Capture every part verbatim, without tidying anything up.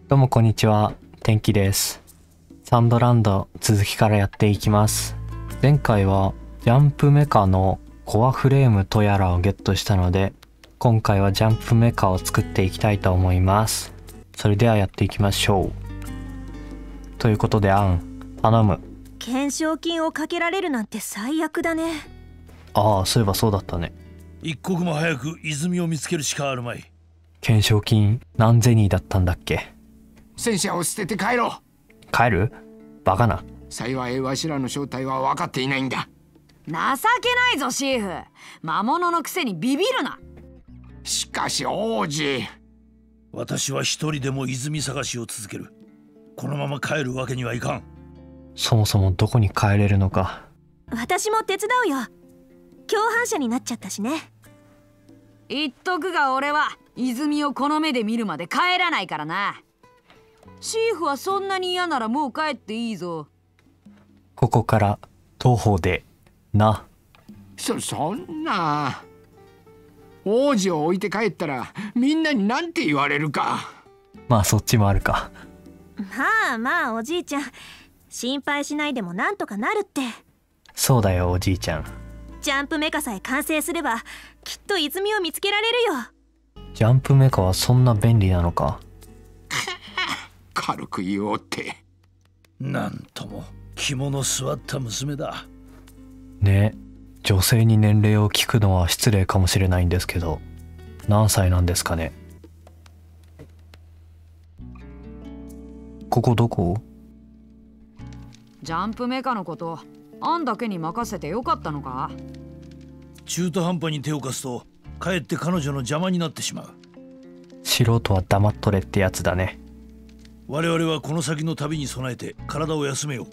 どうもこんにちは、天気です。サンドランド続きからやっていきます。前回はジャンプメカのコアフレームとやらをゲットしたので、今回はジャンプメカを作っていきたいと思います。それではやっていきましょう。ということでアン、頼む。 懸賞金をかけられるなんて最悪だね。 ああ、そういえばそうだったね。 一刻も早く泉を見つけるしかあるまい。 懸賞金何ゼニーだったんだっけ。 戦車を捨てて帰ろう。 帰る？バカな。 幸いわしらの正体は分かっていないんだ。 情けないぞシーフ。魔物のくせにビビるな。 しかし王子、 私は一人でも泉探しを続ける。このまま帰るわけにはいかん。 そもそもどこに帰れるのか。 私も手伝うよ。共犯者になっちゃったしね。 言っとくが俺は泉をこの目で見るまで帰らないからな。シーフはそんなに嫌ならもう帰っていいぞ。 ここから徒歩でな。 そそんな王子を置いて帰ったらみんなに何て言われるか。 まあそっちもあるか。 まあまあおじいちゃん、心配しないでもなんとかなるって。 そうだよおじいちゃん。 ジャンプメカさえ完成すればきっと泉を見つけられるよ。 ジャンプメカはそんな便利なのか。 軽く言おうって。 なんとも肝の据わった娘だね。女性に年齢を聞くのは失礼かもしれないんですけど、何歳なんですかね。ここどこ？ ジャンプメカのことあんだけに任せてよかったのか。 中途半端に手を貸すとかえって彼女の邪魔になってしまう。 素人は黙っとれってやつだね。 我々はこの先の旅に備えて体を休めよう。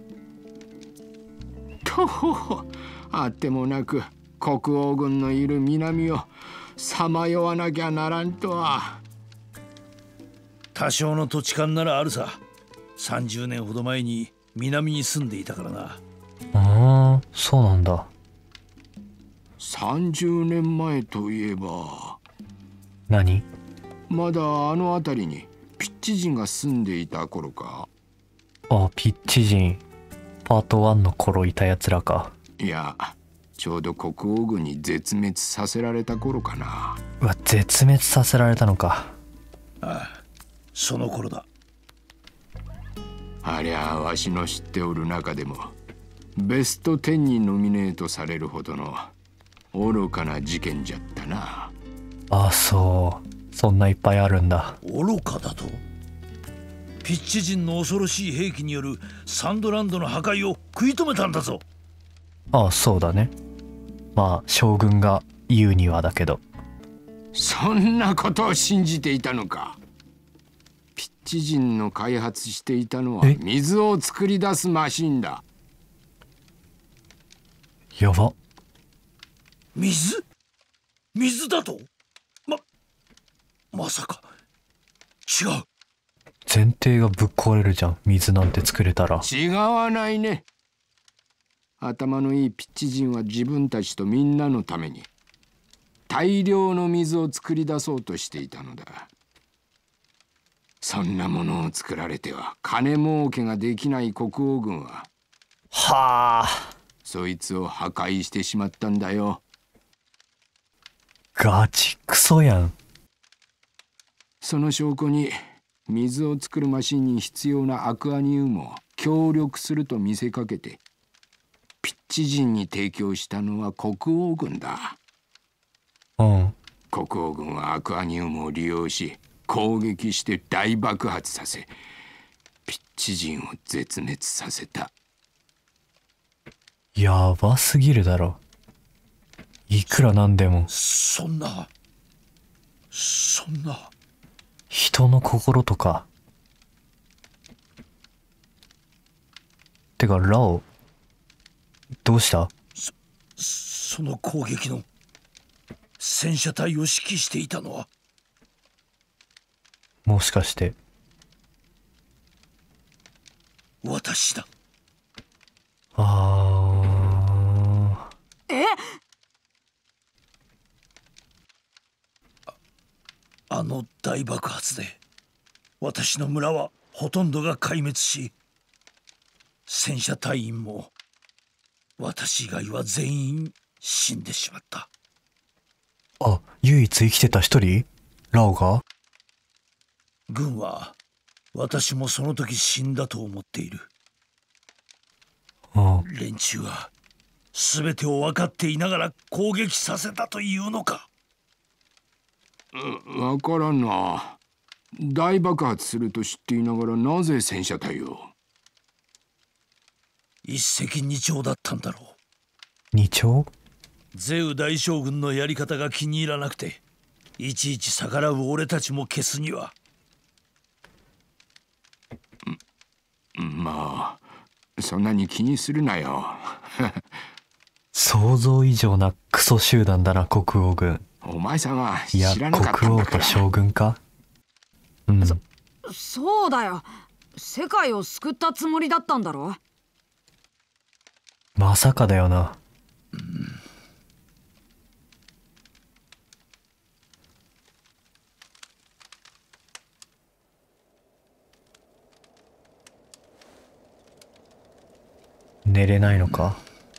とあってもなく国王軍のいる南をさまよわなきゃならんとは。 多少の土地勘ならあるさ。さんじゅうねんほど前に南に住んでいたからな。 ああ、そうなんだ。 さんじゅうねんまえといえば何？ まだあの辺りにピッチ人が住んでいた頃か。 あ、ピッチ人。パートワンの頃いたやつらか。 いや、ちょうど国王軍に絶滅させられた頃かな。 うわ、絶滅させられたのか。 ああ、その頃だ。 ありゃあわしの知っておる中でもベストじゅうにノミネートされるほどの愚かな事件じゃったな。 あ、そう。そんないっぱいあるんだ。 愚かだと？ピッチ人の恐ろしい兵器によるサンドランドの破壊を食い止めたんだぞ。 ああ、そうだね。まあ将軍が言うにはだけど。 そんなことを信じていたのか。ピッチ人の開発していたのは水を作り出すマシンだ。 やば。 水？水だと？ま、まさか違う。 前提がぶっ壊れるじゃん。水なんて作れたら。 違わないね。頭のいいピッチ人は自分たちとみんなのために大量の水を作り出そうとしていたのだ。そんなものを作られては金儲けができない国王軍ははあ、 そいつを破壊してしまったんだよ。 ガチクソやん。 その証拠に水を作るマシンに必要なアクアニウムを協力すると見せかけてピッチ人に提供したのは国王軍だ。 うん。 国王軍はアクアニウムを利用し攻撃して大爆発させピッチ人を絶滅させた。 やばすぎるだろ。いくらなんでもそんなそんな人の心とか。てかラオどうした？ そその攻撃の戦車隊を指揮していたのはもしかして私だ。 あえ？ あの大爆発で私の村はほとんどが壊滅し、戦車隊員も私以外は全員死んでしまった。 あ、唯一生きてた一人？ラオが？ 軍は私もその時死んだと思っている。 ああ、 連中は全てを分かっていながら攻撃させたというのか。 うわからんな。大爆発すると知っていながらなぜ戦車隊を？ 一石二鳥だったんだろう。 二鳥？ ゼウ大将軍のやり方が気に入らなくて、いちいち逆らう俺たちも消すには。 まあそんなに気にするなよ。 想像以上なクソ集団だな、国王軍。 お前さんはいや、 知らなかった国王とんだから。 将軍か？うん。 そうだよ。世界を救ったつもりだったんだろ。 まさかだよな。寝れないのか？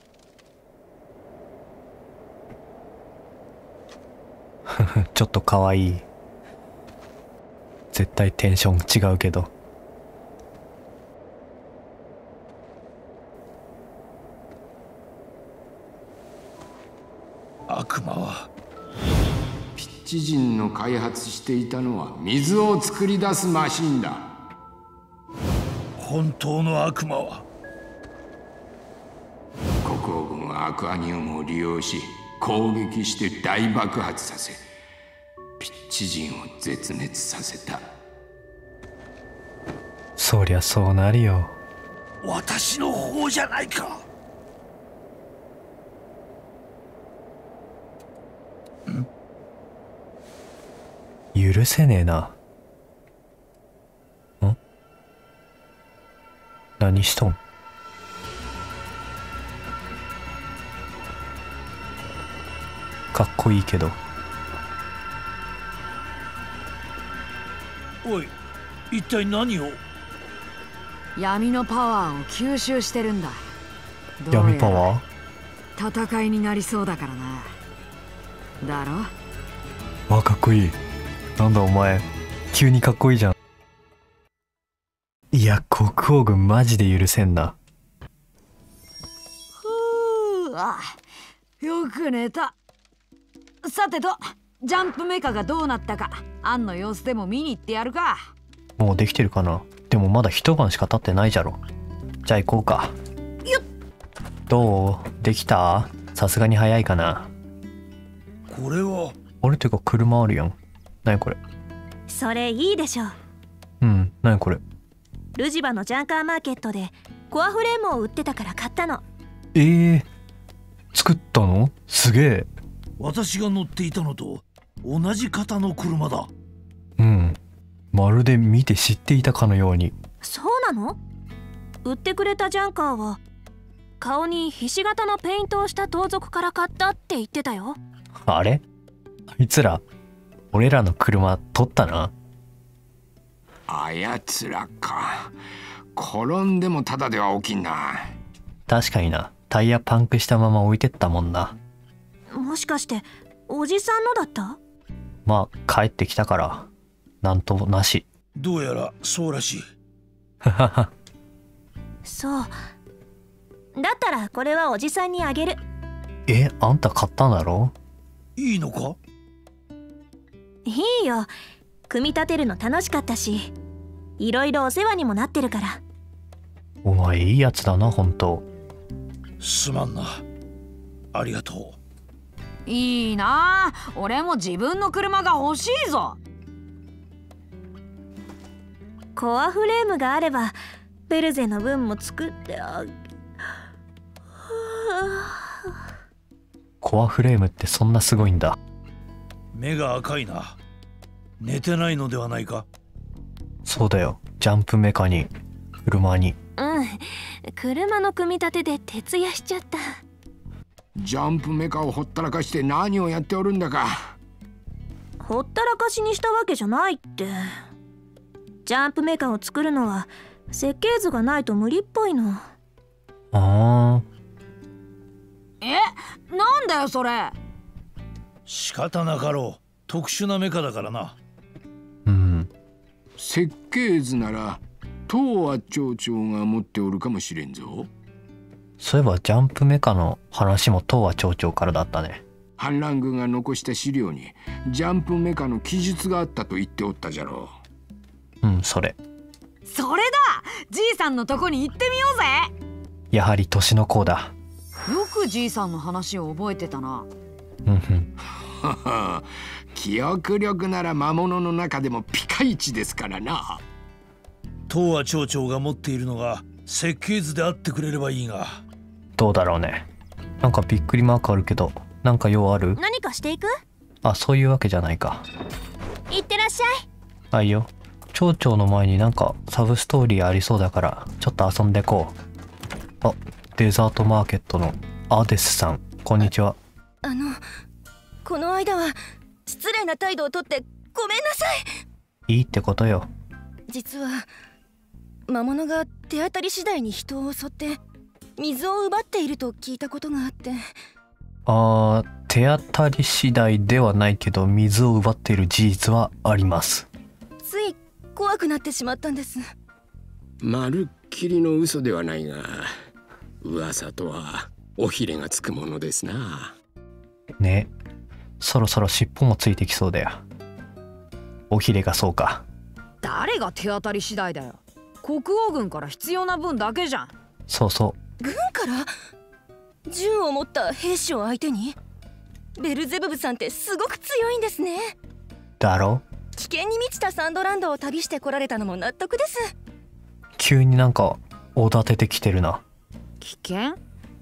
ちょっとかわいい。絶対テンション違うけど。 悪魔はピッチ人の開発していたのは水を作り出すマシンだ。 本当の悪魔は国王軍はアクアニウムを利用し攻撃して大爆発させ、ピッチ人を絶滅させた。 そりゃそうなるよ。 私の方じゃないか。 許せねえな。ん？何しとん？かっこいいけど。 おい、一体何を？ 闇のパワーを吸収してるんだ。どうやら闇パワー？ 戦いになりそうだからな。だろ？ わ、かっこいい。なんだお前、急にかっこいいじゃん。いや、国王軍マジで許せんな。 ふう、あ、よく寝た。さてと、ジャンプメカがどうなったか、アンの様子でも見に行ってやるか。 もうできてるかな。でもまだ一晩しか経ってないじゃろ。じゃあ行こうか。 よっ。 どう？できた？さすがに早いかな。 これは。 あれってか車あるやん。なにこれ？ それいいでしょう。 うん、なにこれ？ ルジバのジャンカーマーケットでコアフレームを売ってたから買ったの。 えー、作ったの？すげえ。 私が乗っていたのと同じ型の車だ。 うん、まるで見て知っていたかのように。 そうなの？売ってくれたジャンカーは顔にひし形のペイントをした盗賊から買ったって言ってたよ。 あれ？あいつら俺らの車取ったな。 あやつらか。転んでもただでは起きんな。 確かにな。タイヤパンクしたまま置いてったもんな。 もしかしておじさんのだった？ まあ帰ってきたからなんともなし。 どうやらそうらしい。 ははは。そうだったらこれはおじさんにあげる。 え、あんた買ったんだろ？ いいのか？ いいよ。組み立てるの楽しかったし、いろいろお世話にもなってるから。 お前いいやつだな、ほんと。 すまんな。ありがとう。いいなあ、俺も自分の車が欲しいぞ。 コアフレームがあればベルゼの分も作ってあげ。 コアフレームってそんなすごいんだ。 目が赤いな。寝てないのではないか？ そうだよ。ジャンプメカに車に。 うん、車の組み立てで徹夜しちゃった。 ジャンプメカをほったらかして何をやっておるんだか。 ほったらかしにしたわけじゃないって。 ジャンプメカを作るのは設計図がないと無理っぽいの。 ああ。 え、なんだよそれ。 仕方なかろう。特殊なメカだからな。 うん。 設計図なら東亜町長が持っておるかもしれんぞ。 そういえばジャンプメカの話も東亜町長からだったね。 反乱軍が残した資料にジャンプメカの記述があったと言っておったじゃろう。うん、それ。 それだ。じいさんのとこに行ってみようぜ。 やはり年の子だ。 よくじいさんの話を覚えてたな。 うんうん。 記憶力なら魔物の中でもピカイチですからな。 東亜町長が持っているのが設計図であってくれればいいが。 どうだろうね。なんかびっくりマークあるけど、なんか用ある？ 何かしていく？ あ、そういうわけじゃないか。 いってらっしゃい。 あ、いいよ。町長の前になんかサブストーリーありそうだからちょっと遊んでこう。あ、デザートマーケットのアデスさん、こんにちは。 あの、この間は失礼な態度をとってごめんなさい。 いいってことよ。 実は魔物が手当たり次第に人を襲って水を奪っていると聞いたことがあって。 あー、手当たり次第ではないけど水を奪っている事実はあります。 つい怖くなってしまったんです。 まるっきりの嘘ではないが、噂とは尾ひれがつくものですな。 ね、そろそろ尻尾もついてきそうだよ。尾ひれがそうか。 誰が手当たり次第だよ。国王軍から必要な分だけじゃん。 そうそう。 軍から銃を持った兵士を相手に？ベルゼブブさんってすごく強いんですね。 だろ？ 危険に満ちたサンドランドを旅してこられたのも納得です。 急になんかおだててきてるな。 危険？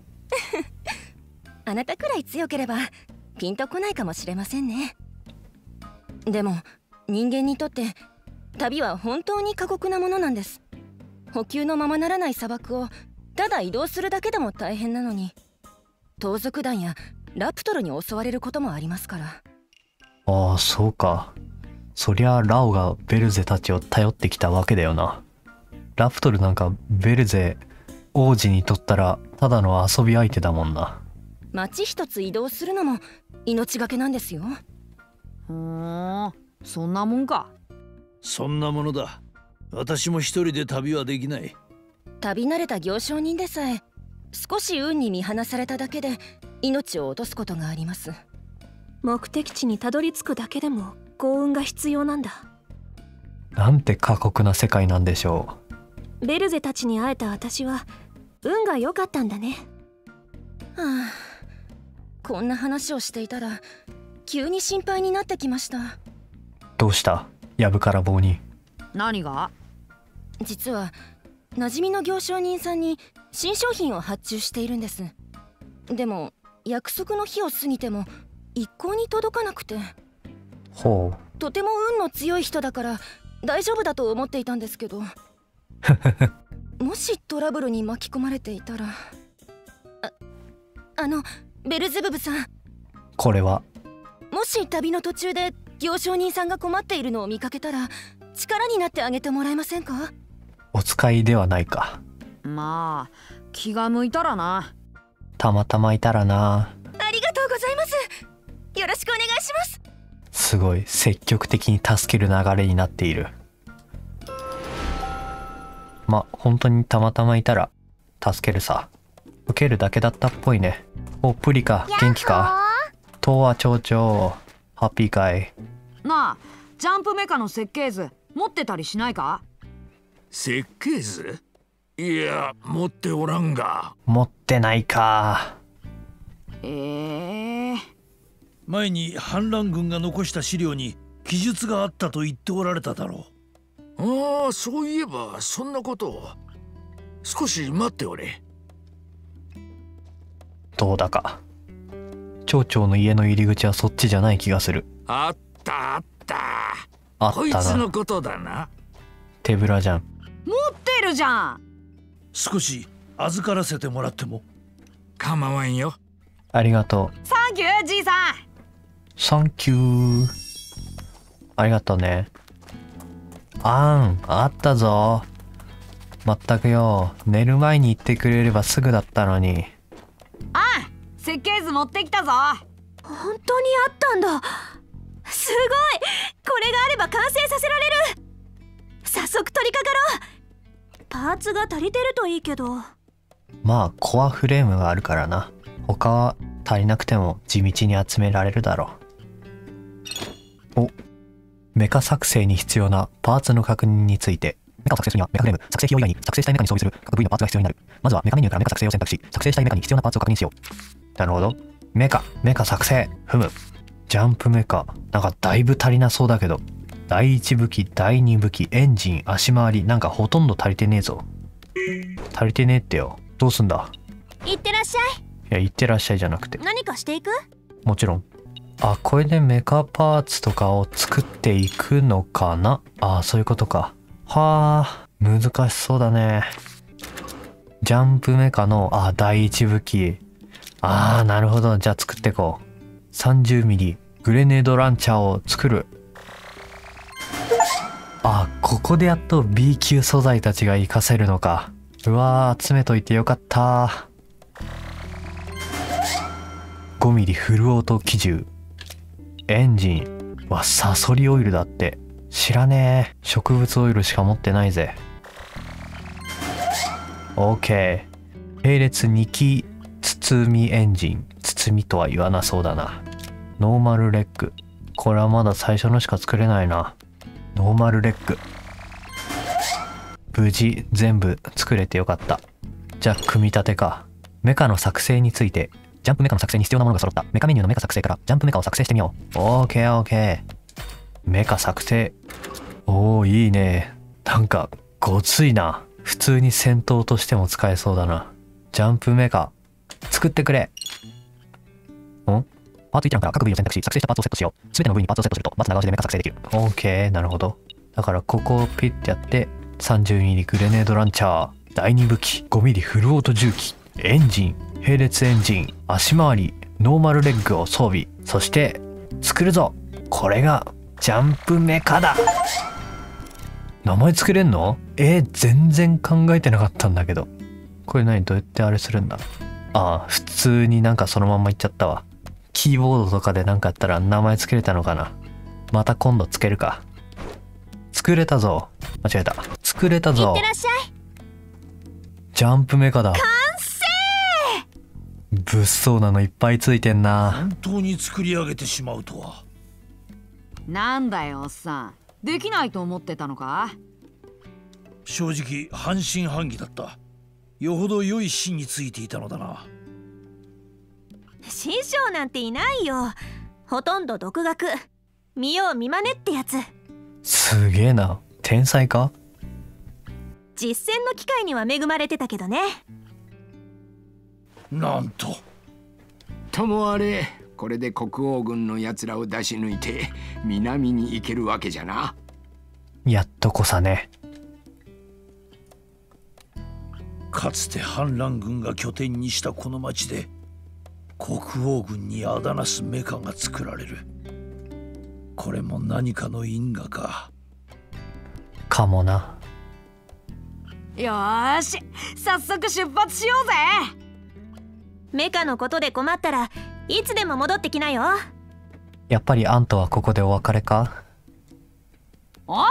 あなたくらい強ければピンとこないかもしれませんね。でも人間にとって旅は本当に過酷なものなんです。補給のままならない砂漠をただ移動するだけでも大変なのに、盗賊団やラプトルに襲われることもありますから。 ああ、そうか。そりゃラオがベルゼたちを頼ってきたわけだよな。ラプトルなんかベルゼ王子にとったらただの遊び相手だもんな。 町一つ移動するのも命がけなんですよ。 ふーん、そんなもんか。 そんなものだ。私も一人で旅はできない。 旅慣れた行商人でさえ少し運に見放されただけで命を落とすことがあります。 目的地にたどり着くだけでも幸運が必要なんだ。 なんて過酷な世界なんでしょう。ベルゼたちに会えた私は運が良かったんだね。 はあ、こんな話をしていたら急に心配になってきました。 どうした？やぶから棒に。 何が？ 実は馴染みの行商人さんに新商品を発注しているんです。でも約束の日を過ぎても一向に届かなくて。 ほう。 とても運の強い人だから大丈夫だと思っていたんですけどもしトラブルに巻き込まれていたら。あ、あのベルゼブブさん、 これはもし旅の途中で行商人さんが困っているのを見かけたら力になってあげてもらえませんか？ お使いではないか。 まあ気が向いたらな。 たまたまいたらな。 ありがとうございます。よろしくお願いします。 すごい積極的に助ける流れになっている。ま、本当にたまたまいたら助けるさ。受けるだけだったっぽいね。お、プリカ元気か？東亜町長ハッピーかい？ なあ、ジャンプメカの設計図持ってたりしないか？ 設計図？いや、持っておらんが。 持ってないか。 えー、 前に反乱軍が残した資料に記述があったと言っておられただろう。 ああ、そういえばそんなことを。少し待っておれ。 どうだか。町長の家の入り口はそっちじゃない気がする。 あったあった。 あったな。 こいつのことだな。 手ぶらじゃん。 持ってるじゃん。 少し預からせてもらっても？ 構わんよ。 ありがとう。 サンキューじいさん。 サンキュー。ありがとうね。 あん、あったぞ。まったくよ、寝る前に言ってくれればすぐだったのに。 あん、設計図持ってきたぞ。 本当にあったんだ。すごい、これがあれば完成させられる。早速取り掛かろう。パーツが足りてるといいけど。 まあコアフレームがあるからな。他は足りなくても地道に集められるだろう。お、メカ作成に必要なパーツの確認について。メカを作成するにはメカフレーム、作成費用以外に作成したいメカに装備する各部位のパーツが必要になる。まずはメカメニューからメカ作成を選択し、作成したいメカに必要なパーツを確認しよう。なるほど。メカ、メカ作成、ふむ。ジャンプメカ、なんかだいぶ足りなそうだけど。だいいち武器、だいに武器、エンジン、足回り、なんかほとんど足りてねえぞ。足りてねえってよ。どうすんだ。 いってらっしゃい。 いや、いってらっしゃいじゃなくて。 何かしていく？ もちろん。あ、これでメカパーツとかを作っていくのかな。ああ、そういうことか。はあ、難しそうだね。ジャンプメカの、あ、だいいち武器。ああ、なるほど。じゃあ作っていこう。さんじゅうミリグレネードランチャーを作る。あ、ここでやっと ビー 級素材たちが活かせるのか。うわー、集めといてよかった。ごミリフルオート機銃。エンジンはサソリオイルだって。知らねえ。植物オイルしか持ってないぜ。 OK。 並列に機包みエンジン。包みとは言わなそうだな。ノーマルレッグ。これはまだ最初のしか作れないな。ノーマルレッグ。無事全部作れてよかった。じゃあ組み立てか。メカの作成について。ジャンプメカの作成に必要なものが揃った。メカメニューのメカ作成からジャンプメカを作成してみよう。オーケーオーケー。メカ作成。おー、いいね。なんかごついな。普通に戦闘としても使えそうだな。ジャンプメカ作ってくれ。んパーツ一覧から各部位を選択し、作成したパーツをセットしよう。すべての部位にパーツをセットすると、まず長押しでメカ作成できる。オーケー、なるほど。だからここをピッてやって、さんじゅうミリグレネードランチャー、だいに武器、ごミリフルオート重機、エンジン、並列エンジン、足回り、ノーマルレッグを装備。そして、作るぞ。これが、ジャンプメカだ。名前作れんの？えー、全然考えてなかったんだけど。これ何？どうやってあれするんだ？ああ、普通になんかそのまんまいっちゃったわ。キーボードとかでなんかやったら名前作れたのかな。また今度つけるか。作れたぞ。間違えた。作れたぞ。 いってらっしゃい。 ジャンプメカだ。 完成。 物騒なのいっぱいついてんな。 本当に作り上げてしまうとは。 なんだよおっさん、できないと思ってたのか？ 正直半信半疑だった。よほど良い芯についていたのだな。 師匠なんていないよ。ほとんど独学。見よう見まねってやつ。 すげえな。天才か？ 実践の機会には恵まれてたけどね。 なんと。 ともあれ、これで国王軍のやつらを出し抜いて南に行けるわけじゃな。 やっとこさね。 かつて反乱軍が拠点にしたこの町で国王軍にあだなすメカが作られる。これも何かの因果か。 かもな。 よーし、早速出発しようぜ。 メカのことで困ったらいつでも戻ってきなよ。 やっぱりアントはここでお別れか？ おい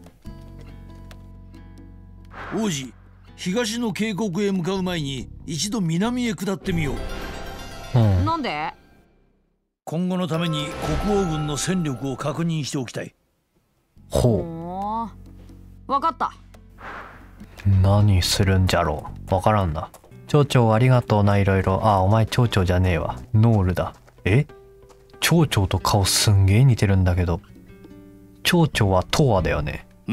王子、東の渓谷へ向かう前に一度南へ下ってみよう。 うん。 なんで？ 今後のために国王軍の戦力を確認しておきたい。 ほおー、わかった。 う。何するんじゃろう。わからんな。町長ありがとうな、いろいろ。あ、お前町長じゃねえわ。ノールだ。え？町長と顔すんげえ似てるんだけど。町長はトアだよね。 うん。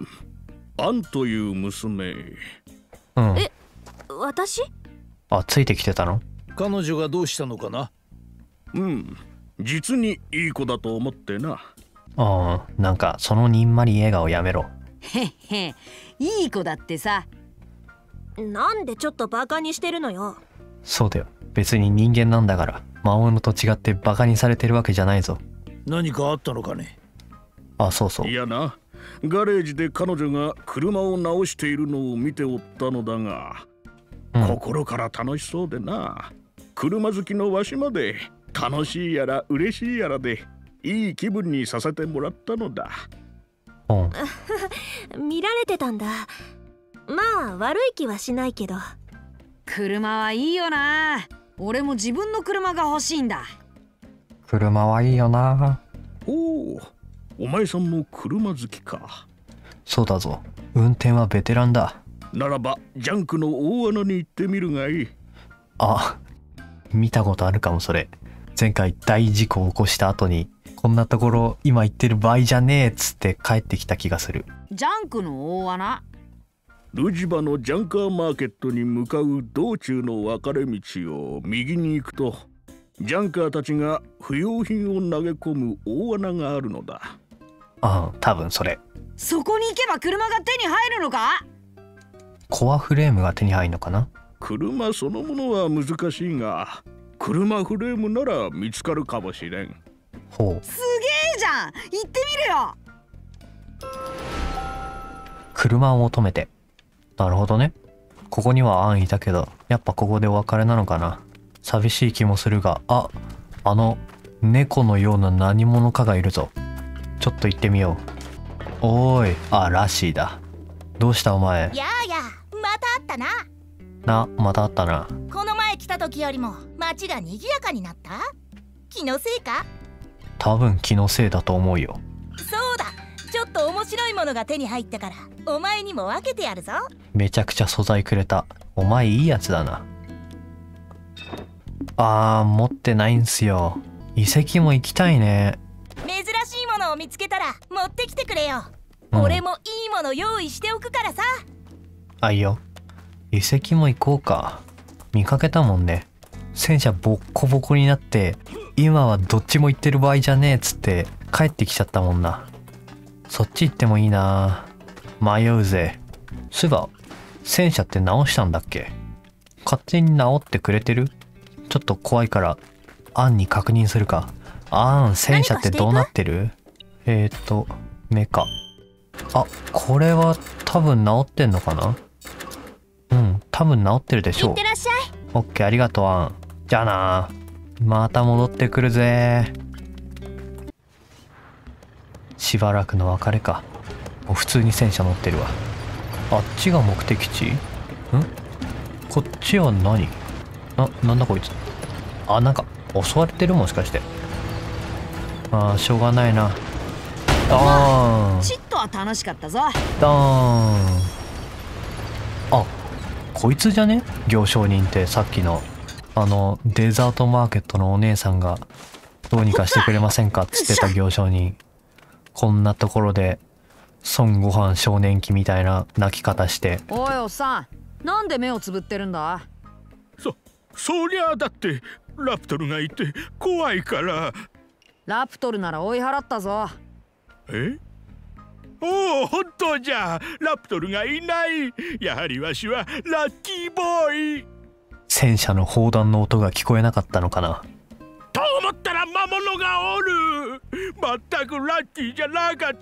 アンという娘。 うん。 え、私？ あ、ついてきてたの？ 彼女がどうしたのかな？ うん。実にいい子だと思ってな。 ああ、なんかそのにんまり笑顔やめろ。 へっへ、いい子だってさ。 なんでちょっとバカにしてるのよ。 そうだよ。別に人間なんだから。魔物と違ってバカにされてるわけじゃないぞ。 何かあったのかね？ あ、そうそう。 いやな、 ガレージで彼女が車を直しているのを見ておったのだが、うん、心から楽しそうでな。車好きのわしまで楽しいやら嬉しいやらでいい気分にさせてもらったのだ。 見られてたんだ。まあ悪い気はしないけど。 車はいいよな。俺も自分の車が欲しいんだ。 車はいいよな。 おお、お前さんも車好きか。 そうだぞ、運転はベテランだ。 ならばジャンクの大穴に行ってみるがいい。 あ、見たことあるかもそれ。前回大事故を起こした後にこんなところ今行ってる場合じゃねえっつって帰ってきた気がする。 ジャンクの大穴？ ルジバのジャンカーマーケットに向かう道中の分かれ道を右に行くと、ジャンカーたちが不要品を投げ込む大穴があるのだ。 ああ、多分それ。 そこに行けば車が手に入るのか？ コアフレームが手に入るのかな。 車そのものは難しいが、車フレームなら見つかるかもしれん。 ほう。 すげえじゃん、行ってみるよ。 車を求めて。なるほどね。ここにはアンいたけど、やっぱここでお別れなのかな。寂しい気もするが、あ、あの猫のような何者かがいるぞ。ちょっと行ってみよう。おーい、あ、ラッシーだ。どうしたお前。 やあや、また会ったな。 な、また会ったな。 この前来た時よりも街が賑やかになった？気のせいか？ 多分気のせいだと思うよ。 そうだ、ちょっと面白いものが手に入ったからお前にも分けてやるぞ。 めちゃくちゃ素材くれた。お前いいやつだな。あー、持ってないんすよ。遺跡も行きたいね。 珍しいものを見つけたら持ってきてくれよ、 うん、 俺もいいもの用意しておくからさ。 あいよ。遺跡も行こうか。見かけたもんね。戦車ボッコボコになって今はどっちも行ってる場合じゃねえっつって帰ってきちゃったもんな。そっち行ってもいいな。迷うぜ。そういえば戦車って直したんだっけ？勝手に直ってくれてる？ちょっと怖いからアンに確認するか。アン、戦車ってどうなってる？えーっとメカ。あ、これは多分直ってんのかな。うん、多分直ってるでしょう。 いってらっしゃい。 オッケー、ありがとうアン。じゃあな。また戻ってくるぜ。しばらくの別れか。もう普通に戦車乗ってるわ。あっちが目的地？ん？こっちは何？な、なんだこいつ。あ、なんか襲われてる？もしかして。あー、しょうがないな。ドーン。 ちっとは楽しかったぞ。 ドーン。あ、こいつじゃね？行商人ってさっきのあのデザートマーケットのお姉さんがどうにかしてくれませんかっつってた行商人。こんなところで孫悟飯少年期みたいな泣き方して。 おいおっさん、なんで目をつぶってるんだ？ そ、そりゃあだってラプトルがいて怖いから。 ラプトルなら追い払ったぞ。 え？おお、本当じゃ。ラプトルがいない。やはりわしはラッキーボーイ。 戦車の砲弾の音が聞こえなかったのかな。 と思ったら魔物がおる。まったくラッキーじゃなかった。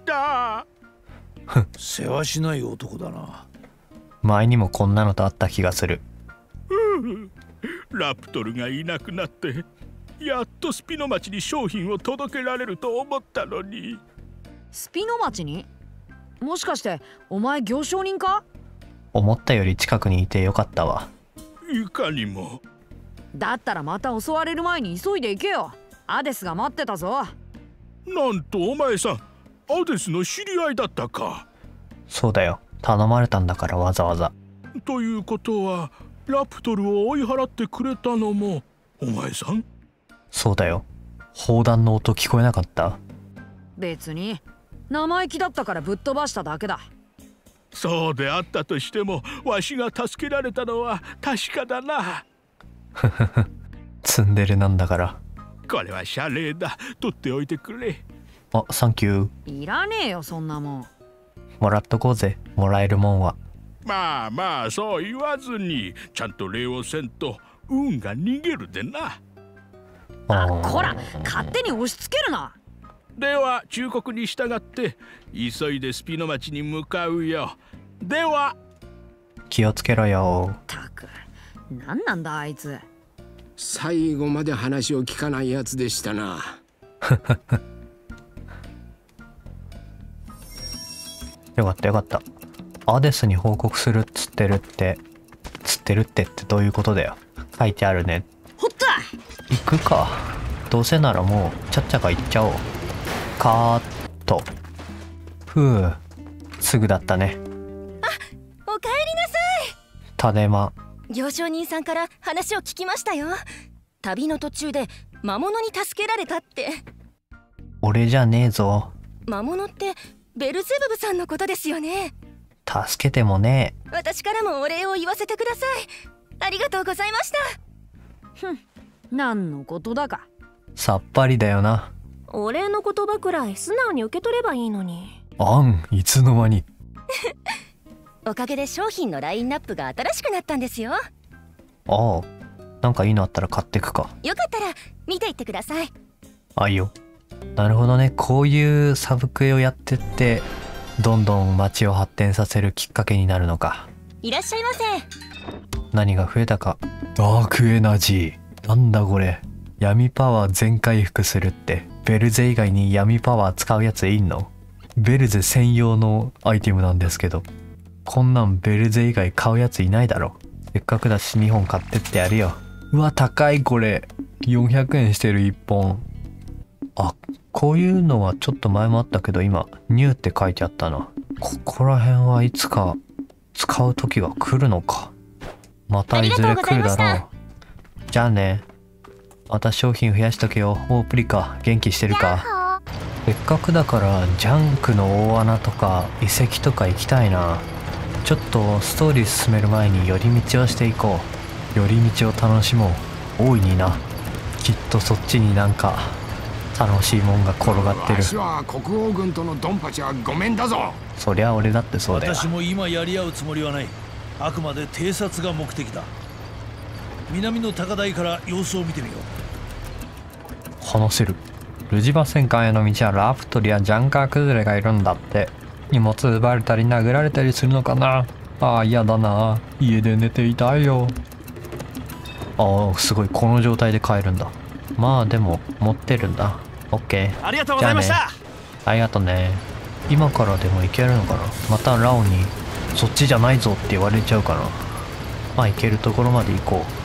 せわしない男だな。 前にもこんなのとあった気がする。 ラプトルがいなくなってやっとスピノ町に商品を届けられると思ったのに。 スピノ町に？もしかしてお前行商人か？ 思ったより近くにいてよかったわ。 いかにも。 だったらまた襲われる前に急いで行けよ。アデスが待ってたぞ。 なんとお前さん、アデスの知り合いだったか。 そうだよ、頼まれたんだからわざわざ。 ということはラプトルを追い払ってくれたのもお前さん？ そうだよ。砲弾の音聞こえなかった？ 別に生意気だったからぶっ飛ばしただけだ。 そうであったとしてもわしが助けられたのは確かだな。 ふふふ、ツンデレなんだから。 これは謝礼だ。取っておいてくれ。 あ、サンキュー。いらねえよそんなもん。 もらっとこうぜ、もらえるもんは。 まあまあそう言わずにちゃんと礼をせんと運が逃げるでな。 あ、こら勝手に押し付けるな。 では忠告に従って急いでスピノ町に向かうよ。では気をつけろよ。 たく、何なんだあいつ。 最後まで話を聞かないやつでしたな。 よかったよかった。アデスに報告するっつってるってつってるってってどういうことだよ。書いてあるね。 ほった行くか。どうせならもうちゃっちゃか行っちゃおう。カーッと。ふう、すぐだったね。 おかえりなさい。 ただいま。 行商人さんから話を聞きましたよ。旅の途中で魔物に助けられたって。 俺じゃねえぞ。 魔物ってベルゼブブさんのことですよね。 助けてもねえ。 私からもお礼を言わせてください。ありがとうございました。 ふん、何のことだか。 さっぱりだよな。 お礼の言葉くらい素直に受け取ればいいのに。 あん、いつの間に。 おかげで商品のラインナップが新しくなったんですよ。 ああ、なんかいいのあったら買ってくか。 よかったら見ていってください。 あいよ。なるほどね。こういうサブクエをやってってどんどん街を発展させるきっかけになるのか。 いらっしゃいませ。 何が増えたか。ダークエナジー。なんだこれ。闇パワー全回復するってベルゼ以外に闇パワー使うやついんの？ベルゼ専用のアイテムなんですけど、こんなんベルゼ以外買うやついないだろ。せっかくだしにほん買ってってやるよ。うわ高いこれ。よんひゃくえんしてるいっぽん。あ、こういうのはちょっと前もあったけど今ニューって書いてあったな。ここら辺はいつか使う時が来るのか。またいずれ来るだろう。じゃあね。また商品増やしとけよ。おープリカ元気してるか。せっかくだからジャンクの大穴とか遺跡とか行きたいな。ちょっとストーリー進める前に寄り道をしていこう。寄り道を楽しもう。大いにな。きっとそっちになんか楽しいもんが転がってる。 私は国王軍とのドンパチはごめんだぞ。 そりゃ俺だってそうだよ。 私も今やり合うつもりはない。あくまで偵察が目的だ。南の高台から様子を見てみよう。 話せる。ルジバ戦艦への道はラプトリやジャンカー崩れがいるんだって。荷物奪われたり殴られたりするのかな。ああ嫌だな。家で寝ていたいよ。ああすごい、この状態で買えるんだ。まあでも持ってるんだ。オッケー。 ありがとうございました。 ありがとうね。今からでも行けるのかな。またラオにそっちじゃないぞって言われちゃうかな。まあ行けるところまで行こう。